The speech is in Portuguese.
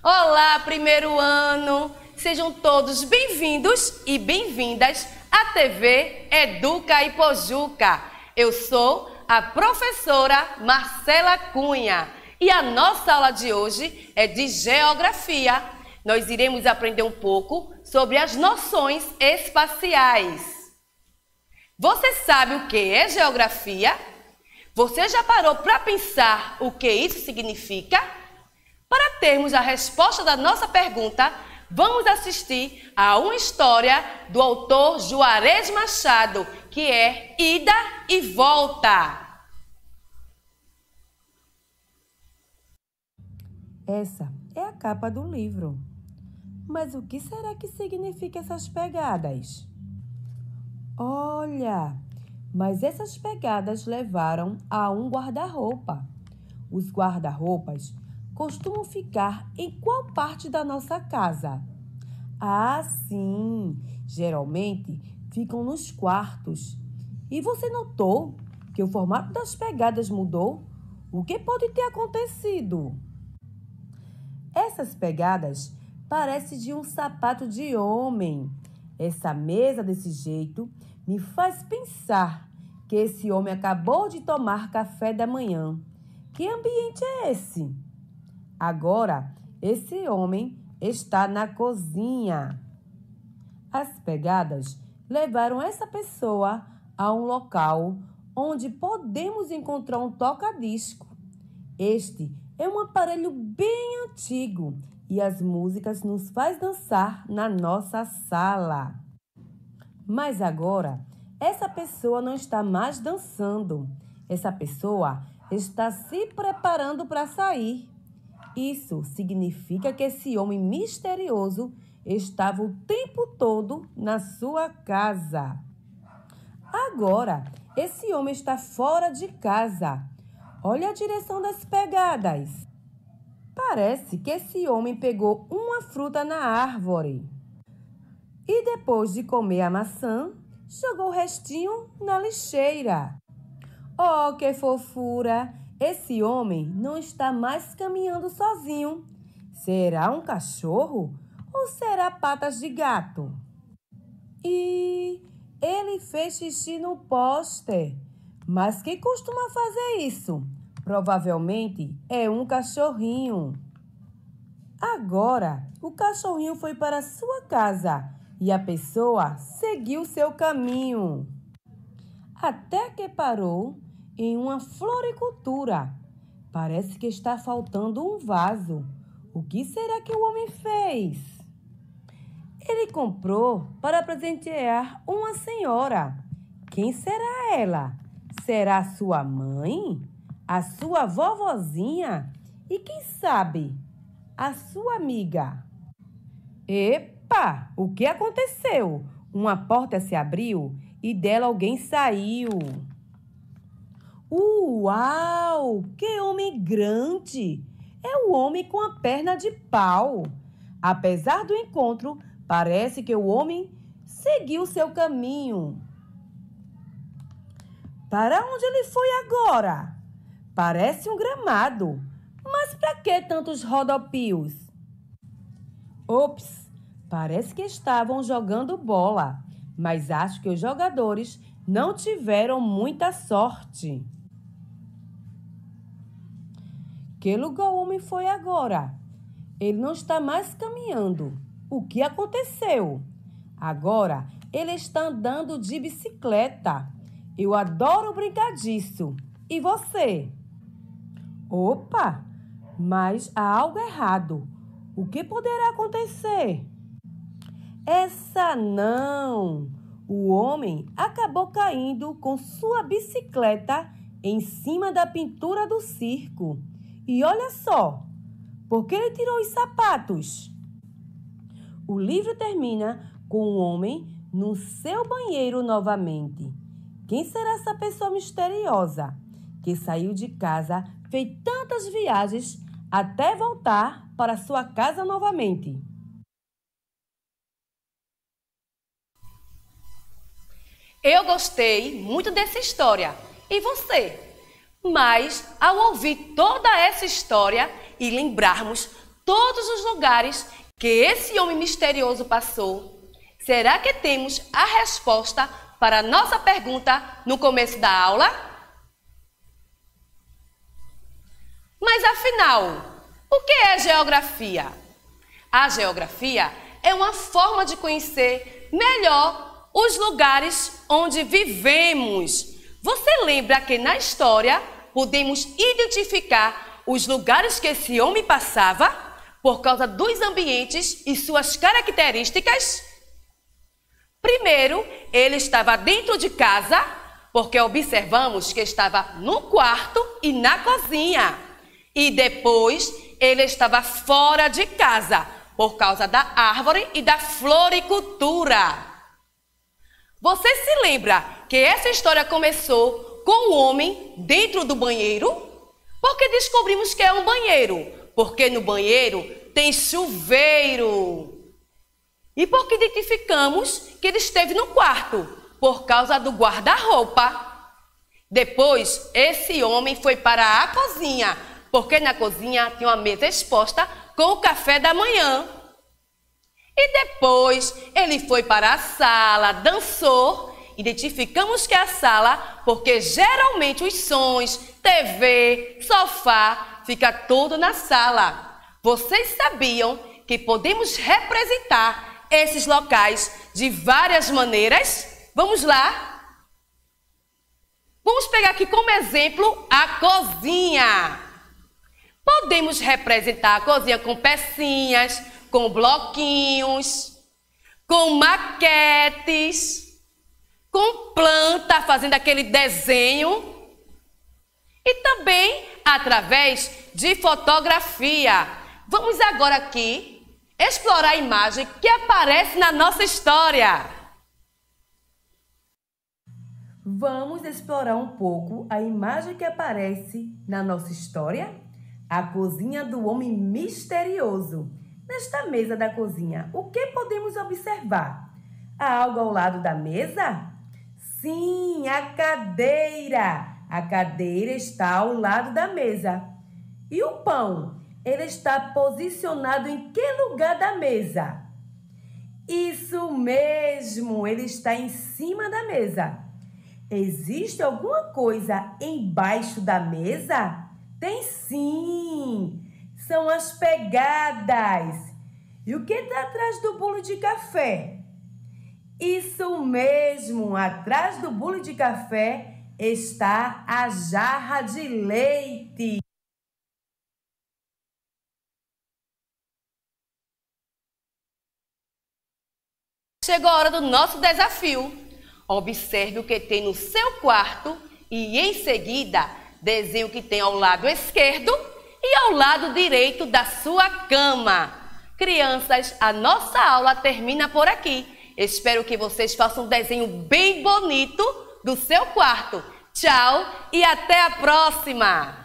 Olá, primeiro ano! Sejam todos bem-vindos e bem-vindas à TV Educa e Pojuca. Eu sou a professora Marcela Cunha e a nossa aula de hoje é de Geografia. Nós iremos aprender um pouco sobre as noções espaciais. Você sabe o que é geografia? Você já parou para pensar o que isso significa? Para termos a resposta da nossa pergunta, vamos assistir a uma história do autor Juarez Machado, que é Ida e Volta. Essa é a capa do livro. Mas o que será que significa essas pegadas? Olha, mas essas pegadas levaram a um guarda-roupa. Os guarda-roupas costumam ficar em qual parte da nossa casa? Ah, sim, geralmente ficam nos quartos. E você notou que o formato das pegadas mudou? O que pode ter acontecido? Essas pegadas parecem de um sapato de homem. Essa mesa desse jeito me faz pensar que esse homem acabou de tomar café da manhã. Que ambiente é esse? Agora, esse homem está na cozinha. As pegadas levaram essa pessoa a um local onde podemos encontrar um toca-disco. Este é um aparelho bem antigo e as músicas nos faz dançar na nossa sala. Mas agora, essa pessoa não está mais dançando. Essa pessoa está se preparando para sair. Isso significa que esse homem misterioso estava o tempo todo na sua casa. Agora, esse homem está fora de casa. Olha a direção das pegadas. Parece que esse homem pegou uma fruta na árvore. E depois de comer a maçã, jogou o restinho na lixeira. Oh, que fofura! Esse homem não está mais caminhando sozinho. Será um cachorro ou será patas de gato? E ele fez xixi no poste. Mas quem costuma fazer isso? Provavelmente é um cachorrinho. Agora, o cachorrinho foi para sua casa e a pessoa seguiu seu caminho. Até que parou em uma floricultura. Parece que está faltando um vaso. O que será que o homem fez? Ele comprou para presentear uma senhora. Quem será ela? Será sua mãe? A sua vovozinha? E quem sabe, a sua amiga? Epa! O que aconteceu? Uma porta se abriu e dela alguém saiu. Uau! Que homem grande! É o homem com a perna de pau. Apesar do encontro, parece que o homem seguiu seu caminho. Para onde ele foi agora? Parece um gramado. Mas para que tantos rodopios? Ops! Parece que estavam jogando bola, mas acho que os jogadores não tiveram muita sorte. Que lugar o homem foi agora? Ele não está mais caminhando. O que aconteceu? Agora ele está andando de bicicleta. Eu adoro brincar disso. E você? Opa! Mas há algo errado. O que poderá acontecer? Essa não! O homem acabou caindo com sua bicicleta em cima da pintura do circo. E olha só, por que ele tirou os sapatos? O livro termina com um homem no seu banheiro novamente. Quem será essa pessoa misteriosa que saiu de casa, fez tantas viagens até voltar para sua casa novamente? Eu gostei muito dessa história. E você? Mas, ao ouvir toda essa história e lembrarmos todos os lugares que esse homem misterioso passou? Será que temos a resposta para a nossa pergunta no começo da aula? Mas afinal, o que é geografia? A geografia é uma forma de conhecer melhor os lugares onde vivemos. Você lembra que na história podemos identificar os lugares que esse homem passava por causa dos ambientes e suas características? Primeiro, ele estava dentro de casa, porque observamos que estava no quarto e na cozinha. E depois, ele estava fora de casa, por causa da árvore e da floricultura. Você se lembra que essa história começou com o homem dentro do banheiro? Porque descobrimos que é um banheiro, porque no banheiro tem chuveiro. E porque identificamos que ele esteve no quarto, por causa do guarda-roupa. Depois, esse homem foi para a cozinha, porque na cozinha tinha uma mesa exposta com o café da manhã. E depois ele foi para a sala, dançou. Identificamos que é a sala, porque geralmente os sons, TV, sofá, fica tudo na sala. Vocês sabiam que podemos representar esses locais de várias maneiras? Vamos lá? Vamos pegar aqui como exemplo a cozinha. Podemos representar a cozinha com pecinhas, com bloquinhos, com maquetes, com planta, fazendo aquele desenho. E também através de fotografia. Vamos agora aqui explorar a imagem que aparece na nossa história. Vamos explorar um pouco a imagem que aparece na nossa história? A cozinha do homem misterioso. Nesta mesa da cozinha, o que podemos observar? Há algo ao lado da mesa? Sim, a cadeira. A cadeira está ao lado da mesa. E o pão? Ele está posicionado em que lugar da mesa? Isso mesmo, ele está em cima da mesa. Existe alguma coisa embaixo da mesa? Tem sim! São as pegadas. E o que está atrás do bolo de café? Isso mesmo, atrás do bolo de café está a jarra de leite. Chegou a hora do nosso desafio. Observe o que tem no seu quarto e, em seguida, desenhe o que tem ao lado esquerdo e ao lado direito da sua cama. Crianças, a nossa aula termina por aqui. Espero que vocês façam um desenho bem bonito do seu quarto. Tchau e até a próxima!